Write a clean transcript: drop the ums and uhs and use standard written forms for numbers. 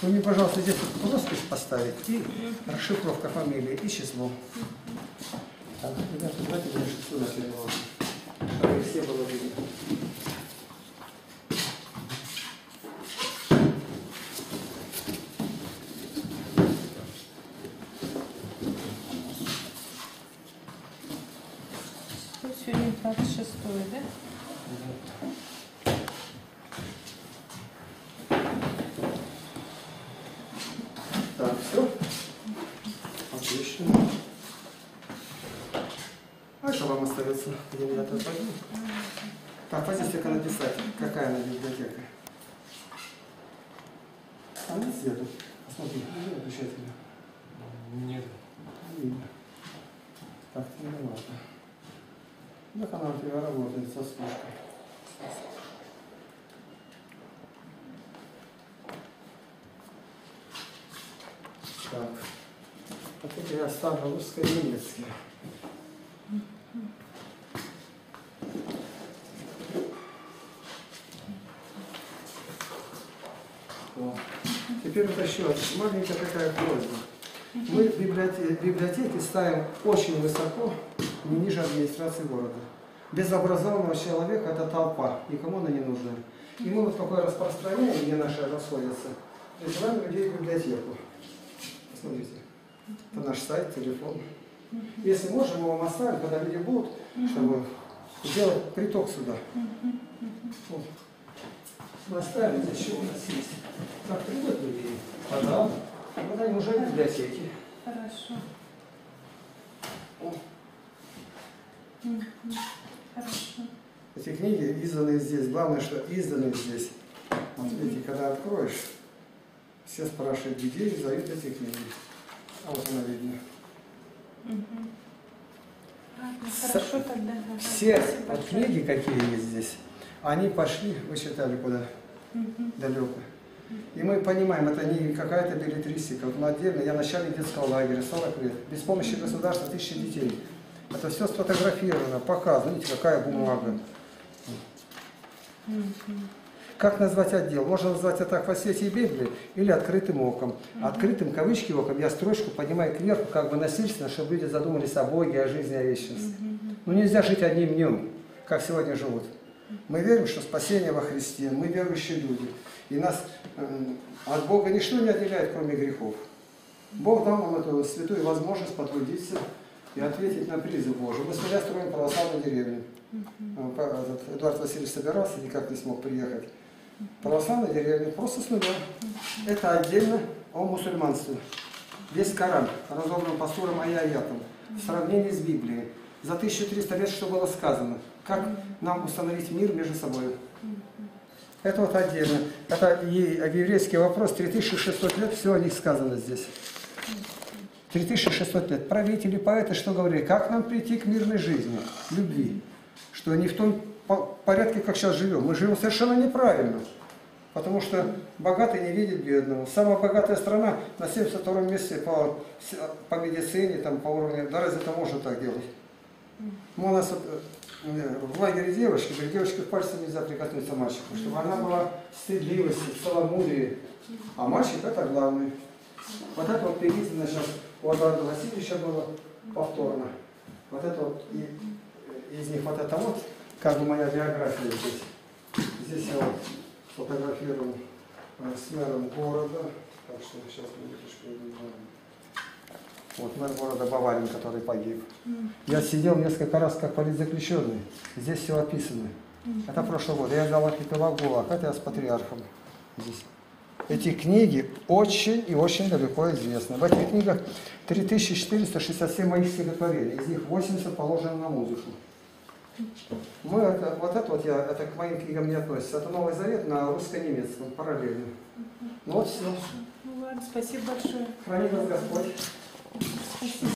Вы мне, пожалуйста, здесь роспись поставить и расшифровка фамилии и число. Так, ребята, давайте дальше сюда переложим, чтобы все было видно. Сегодня 26, да? Так, все? Отлично. А это вам остается, где я тут пойду. Так, позиция написать, какая она библиотека. А нет света. Посмотри, не отвечает меня. Нет. Видно. Так, не важно. Так она у тебя работает со служкой. Так. А теперь я ставлю русско-немецкий. Теперь вот еще маленькая такая просьба. Мы в библиотеке ставим очень высоко, не ниже администрации города. Без образованного человека это толпа, никому она не нужна. И мы вот такое распространяем, где наши расходятся, призываем людей в библиотеку. Посмотрите, это наш сайт, телефон. Если можем, мы вам оставим, когда люди будут, чтобы сделать приток сюда. Вот. Мы оставим, здесь еще у нас есть. Так, придут люди, пожалуйста. Вот они уже в библиотеке. Хорошо. Хорошо. Эти книги изданы здесь. Главное, что изданы здесь. Вот видите, когда откроешь, все спрашивают, где издают эти книги. А вот она видно. Хорошо тогда. Все книги, какие есть здесь, они пошли, вы считали, куда? Далеко. И мы понимаем, это не какая-то беллетристика. Вот отдельно, я начальник детского лагеря, 40 лет. Без помощи государства 1000 детей. Это все сфотографировано, показано. Видите, какая бумага. Как назвать отдел? Можно назвать это «Аквасветие Библии» или «Открытым оком». Открытым, кавычки, оком, я строчку поднимаю кверху, как бы насильственно, чтобы люди задумались о Боге, о жизни, о вечности. Но нельзя жить одним днем, как сегодня живут. Мы верим, что спасение во Христе, мы верующие люди. И нас от Бога ничто не отделяет, кроме грехов. Бог дал нам эту святую возможность потрудиться и ответить на призыв Божий. Мы с нуля строим православную деревню. Эдуард Васильевич собирался, никак не смог приехать. Православная деревня, просто с нуля. Это отдельно о мусульманстве. Весь Коран разобран по сурам и аятам. В сравнении с Библией. За 1300 лет что было сказано. Как нам установить мир между собой. Это вот отдельно. Это и еврейский вопрос. 3600 лет, все о них сказано здесь. 3600 лет. Правители, поэты что говорили? Как нам прийти к мирной жизни, любви? Что не в том порядке, как сейчас живем. Мы живем совершенно неправильно. Потому что богатый не видит бедного. Самая богатая страна на 72-м месте по медицине, там, по уровню. Да разве это можно так делать? У нас в лагере девушки, говорит, девочке пальцем нельзя прикоснуться мальчику, чтобы она была в стыдливости, в целомудрии. А мальчик это главный. Вот это вот передано сейчас у Эдуарда Васильевича было повторно. Вот это вот из них вот это вот, как бы моя биография здесь. Здесь я вот фотографировал с мэром города. Так что сейчас минуточку идем. Вот мэр города Баварин, который погиб. Я сидел несколько раз как политзаключенный. Здесь все описано. Это прошлый год. Я дал архипелаг ГУЛАГ. Это я с патриархом здесь. Эти книги очень и очень далеко известны. В этих книгах 3467 моих стихотворений. Из них 80 положено на музыку. Мы это, вот это вот я, это к моим книгам не относится. Это Новый Завет на русско-немецком, параллельно. Ну вот все. Ну ладно, спасибо большое. Храни вас Господь. Спасибо.